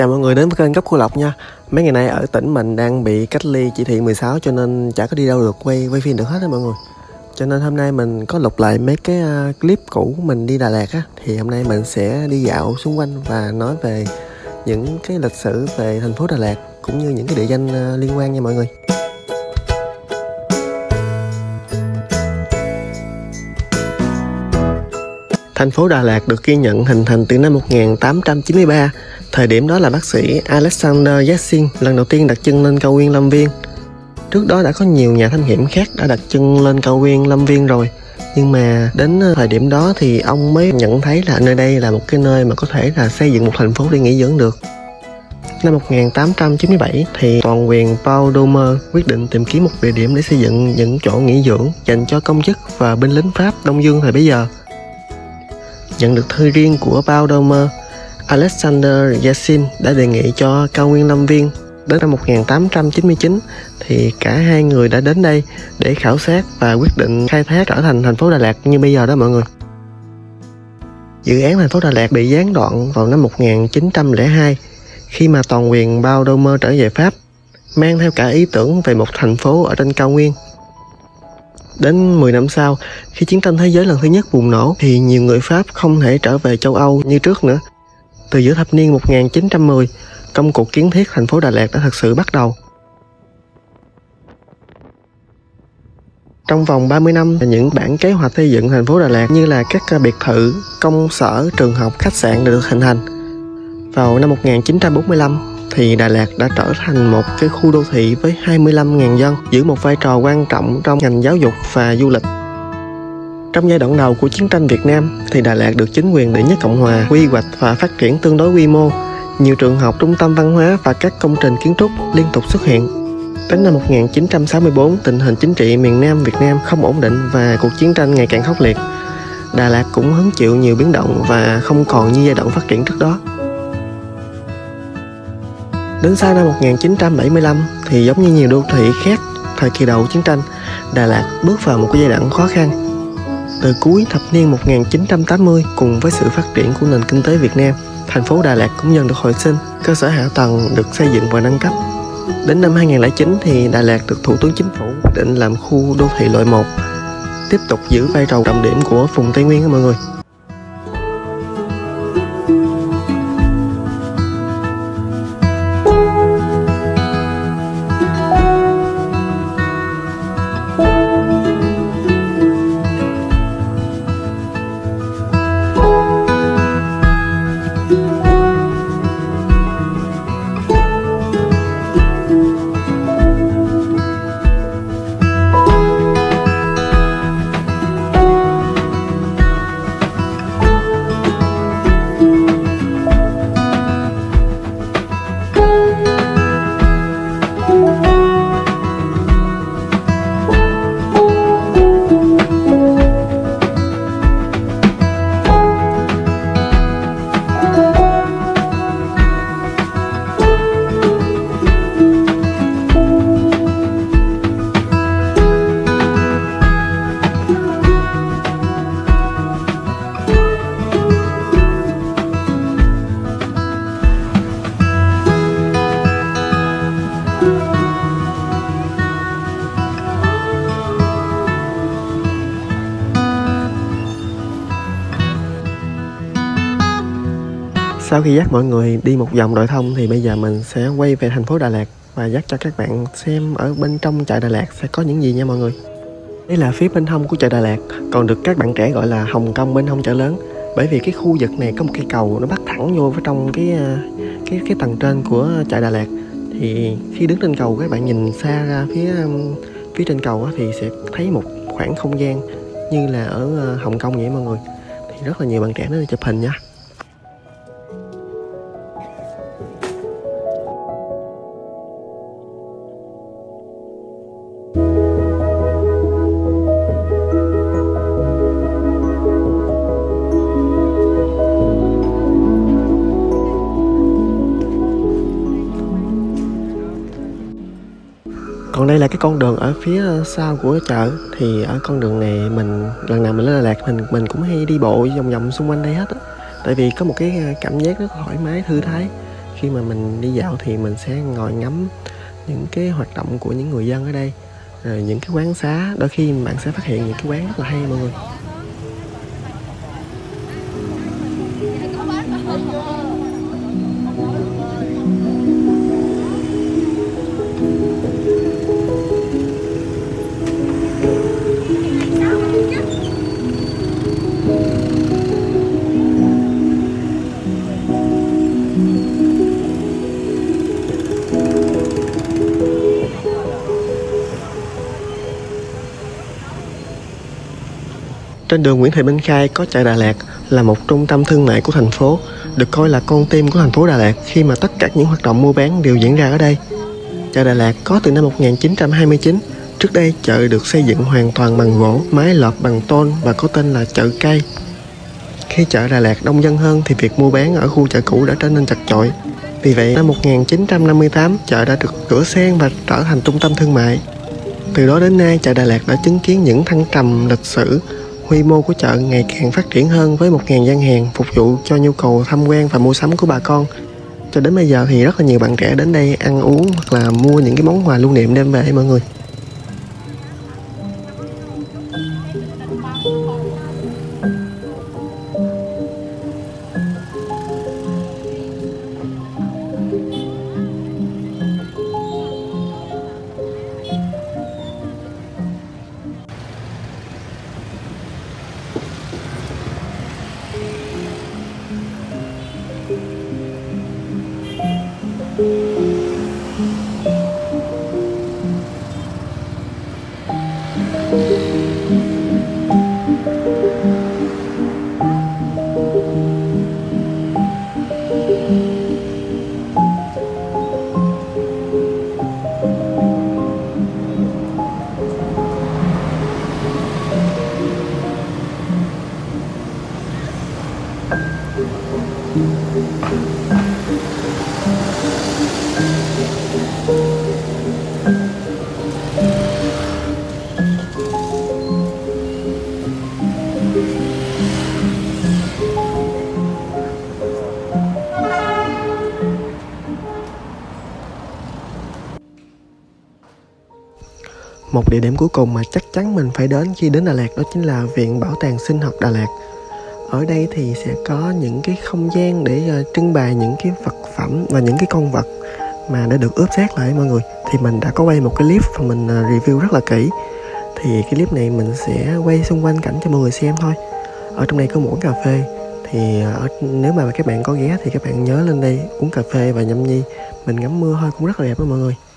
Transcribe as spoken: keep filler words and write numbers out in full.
Chào mọi người đến với kênh Góc Cô Lộc nha. Mấy ngày nay ở tỉnh mình đang bị cách ly chỉ thị mười sáu cho nên chả có đi đâu được, quay quay phim được hết á mọi người. Cho nên hôm nay mình có lục lại mấy cái uh, clip cũ mình đi Đà Lạt á. Thì hôm nay mình sẽ đi dạo xung quanh và nói về những cái lịch sử về thành phố Đà Lạt cũng như những cái địa danh uh, liên quan nha mọi người. Thành phố Đà Lạt được ghi nhận hình thành từ năm một nghìn tám trăm chín mươi ba. Thời điểm đó là bác sĩ Alexander Yeltsin lần đầu tiên đặt chân lên cao nguyên Lâm Viên. Trước đó đã có nhiều nhà thám hiểm khác đã đặt chân lên cao nguyên Lâm Viên rồi. Nhưng mà đến thời điểm đó thì ông mới nhận thấy là nơi đây là một cái nơi mà có thể là xây dựng một thành phố để nghỉ dưỡng được. Năm một nghìn tám trăm chín mươi bảy thì toàn quyền Paul Doumer quyết định tìm kiếm một địa điểm để xây dựng những chỗ nghỉ dưỡng dành cho công chức và binh lính Pháp Đông Dương thời bấy giờ. Nhận được thư riêng của Paul Doumer, Alexander Yeltsin đã đề nghị cho cao nguyên Lâm Viên. Đến năm một nghìn tám trăm chín mươi chín thì cả hai người đã đến đây để khảo sát và quyết định khai thác trở thành thành phố Đà Lạt như bây giờ đó mọi người. Dự án thành phố Đà Lạt bị gián đoạn vào năm một nghìn chín trăm lẻ hai khi mà toàn quyền Paul Doumer trở về Pháp, mang theo cả ý tưởng về một thành phố ở trên cao nguyên. Đến mười năm sau, khi chiến tranh thế giới lần thứ nhất bùng nổ thì nhiều người Pháp không thể trở về châu Âu như trước nữa. Từ giữa thập niên một nghìn chín trăm mười, công cuộc kiến thiết thành phố Đà Lạt đã thực sự bắt đầu. Trong vòng ba mươi năm, những bản kế hoạch xây dựng thành phố Đà Lạt như là các biệt thự, công sở, trường học, khách sạn đã được hình thành. Vào năm một nghìn chín trăm bốn mươi lăm, thì Đà Lạt đã trở thành một cái khu đô thị với hai mươi lăm nghìn dân, giữ một vai trò quan trọng trong ngành giáo dục và du lịch. Trong giai đoạn đầu của chiến tranh Việt Nam thì Đà Lạt được chính quyền đệ nhất Cộng Hòa quy hoạch và phát triển tương đối quy mô. Nhiều trường học, trung tâm văn hóa và các công trình kiến trúc liên tục xuất hiện. Đến năm một nghìn chín trăm sáu mươi tư, tình hình chính trị miền Nam Việt Nam không ổn định và cuộc chiến tranh ngày càng khốc liệt. Đà Lạt cũng hứng chịu nhiều biến động và không còn như giai đoạn phát triển trước đó. Đến sau năm một nghìn chín trăm bảy mươi lăm thì giống như nhiều đô thị khác thời kỳ đầu chiến tranh, Đà Lạt bước vào một cái giai đoạn khó khăn. Từ cuối thập niên một nghìn chín trăm tám mươi, cùng với sự phát triển của nền kinh tế Việt Nam, thành phố Đà Lạt cũng dần được hồi sinh, cơ sở hạ tầng được xây dựng và nâng cấp. Đến năm hai nghìn lẻ chín thì Đà Lạt được Thủ tướng Chính phủ quyết định làm khu đô thị loại một, tiếp tục giữ vai trò trọng điểm của vùng Tây Nguyên đó mọi người. Sau khi dắt mọi người đi một vòng đồi thông thì bây giờ mình sẽ quay về thành phố Đà Lạt và dắt cho các bạn xem ở bên trong chợ Đà Lạt sẽ có những gì nha mọi người. Đây là phía bên hông của chợ Đà Lạt, còn được các bạn trẻ gọi là Hồng Kông bên hông chợ lớn, bởi vì cái khu vực này có một cây cầu nó bắt thẳng vô vào trong cái cái cái tầng trên của chợ Đà Lạt. Thì khi đứng trên cầu các bạn nhìn xa ra phía phía trên cầu thì sẽ thấy một khoảng không gian như là ở Hồng Kông vậy mọi người. Thì rất là nhiều bạn trẻ nó đi chụp hình nha. Còn đây là cái con đường ở phía sau của chợ. Thì ở con đường này mình lần nào mình lên Đà Lạt mình mình cũng hay đi bộ vòng vòng xung quanh đây hết á. Tại vì có một cái cảm giác rất thoải mái, thư thái khi mà mình đi dạo thì mình sẽ ngồi ngắm những cái hoạt động của những người dân ở đây, rồi những cái quán xá, đôi khi bạn sẽ phát hiện những cái quán rất là hay mọi người. Trên đường Nguyễn Thị Minh Khai có chợ Đà Lạt, là một trung tâm thương mại của thành phố, được coi là con tim của thành phố Đà Lạt khi mà tất cả những hoạt động mua bán đều diễn ra ở đây. Chợ Đà Lạt có từ năm một nghìn chín trăm hai mươi chín. Trước đây chợ được xây dựng hoàn toàn bằng gỗ, mái lợp bằng tôn và có tên là chợ cây. Khi chợ Đà Lạt đông dân hơn thì việc mua bán ở khu chợ cũ đã trở nên chật chội. Vì vậy năm một nghìn chín trăm năm mươi tám, chợ đã được sửa sang và trở thành trung tâm thương mại. Từ đó đến nay, chợ Đà Lạt đã chứng kiến những thăng trầm lịch sử. Quy mô của chợ ngày càng phát triển hơn với một nghìn gian hàng phục vụ cho nhu cầu tham quan và mua sắm của bà con. Cho đến bây giờ thì rất là nhiều bạn trẻ đến đây ăn uống hoặc là mua những cái món quà lưu niệm đem về mọi người. Một địa điểm cuối cùng mà chắc chắn mình phải đến khi đến Đà Lạt đó chính là Viện Bảo tàng Sinh học Đà Lạt. Ở đây thì sẽ có những cái không gian để uh, trưng bày những cái vật phẩm và những cái con vật mà đã được ướp xác lại mọi người. Thì mình đã có quay một cái clip và mình uh, review rất là kỹ. Thì cái clip này mình sẽ quay xung quanh cảnh cho mọi người xem thôi. Ở trong đây có một quán cà phê. Thì uh, nếu mà các bạn có ghé thì các bạn nhớ lên đây uống cà phê và nhâm nhi. Mình ngắm mưa thôi cũng rất là đẹp đó mọi người.